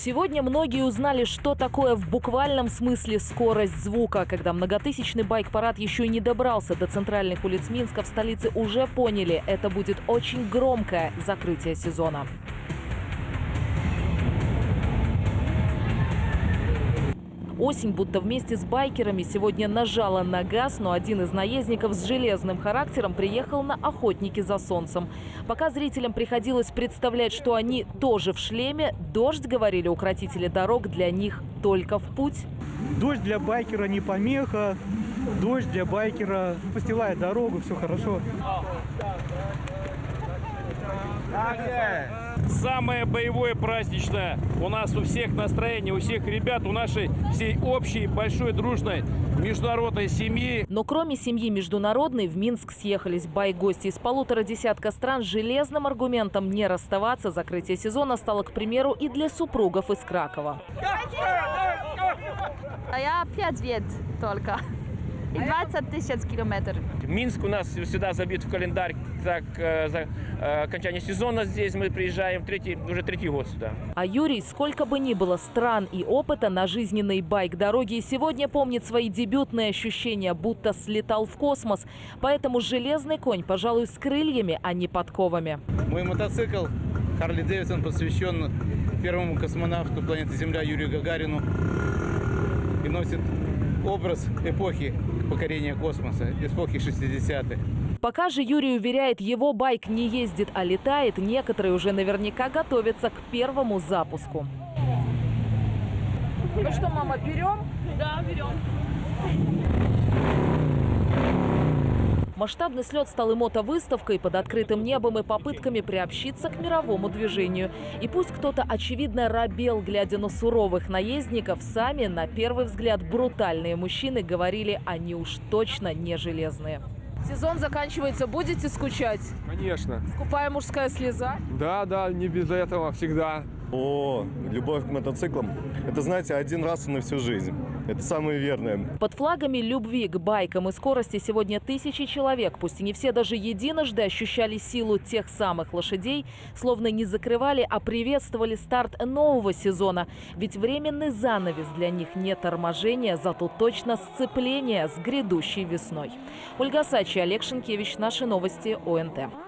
Сегодня многие узнали, что такое в буквальном смысле скорость звука. Когда многотысячный байк-парад еще и не добрался до центральных улиц Минска, в столице уже поняли, это будет очень громкое закрытие сезона. Осень будто вместе с байкерами сегодня нажала на газ, но один из наездников с железным характером приехал на «Охотники за солнцем». Пока зрителям приходилось представлять, что они тоже в шлеме, дождь, говорили укротители дорог, для них только в путь. Дождь для байкера не помеха, дождь для байкера постилает дорогу, все хорошо. Самое боевое праздничное. У нас у всех настроение, у всех ребят, у нашей всей общей, большой, дружной международной семьи. Но кроме семьи международной, в Минск съехались байк-гости из 1,5 десятка стран. С железным аргументом не расставаться закрытие сезона стало, к примеру, и для супругов из Кракова. Я 5 лет только. И 20 тысяч километров. Минск у нас всегда забит в календарь. Так, за окончание сезона здесь мы приезжаем уже третий год сюда. А Юрий, сколько бы ни было стран и опыта на жизненной байк-дороге, сегодня помнит свои дебютные ощущения, будто слетал в космос. Поэтому железный конь, пожалуй, с крыльями, а не подковами. Мой мотоцикл Харли Дэвидсон посвящен первому космонавту планеты Земля Юрию Гагарину и носит образ эпохи покорения космоса, эпохи 60-х. Пока же Юрий уверяет, его байк не ездит, а летает, некоторые уже наверняка готовятся к первому запуску. Ну что, мама, берем? Да, берем. Масштабный слет стал и мотовыставкой под открытым небом и попытками приобщиться к мировому движению. И пусть кто-то, очевидно, робел, глядя на суровых наездников, сами, на первый взгляд, брутальные мужчины говорили, они уж точно не железные. Сезон заканчивается, будете скучать? Конечно. Скупая мужская слеза? Да, не без этого, всегда. Любовь к мотоциклам – это, знаете, один раз и на всю жизнь. Это самое верное. Под флагами любви к байкам и скорости сегодня тысячи человек, пусть и не все даже единожды ощущали силу тех самых лошадей, словно не закрывали, а приветствовали старт нового сезона. Ведь временный занавес для них не торможение, зато точно сцепление с грядущей весной. Ольга Сачи, Олег Шенкевич. Наши новости. ОНТ.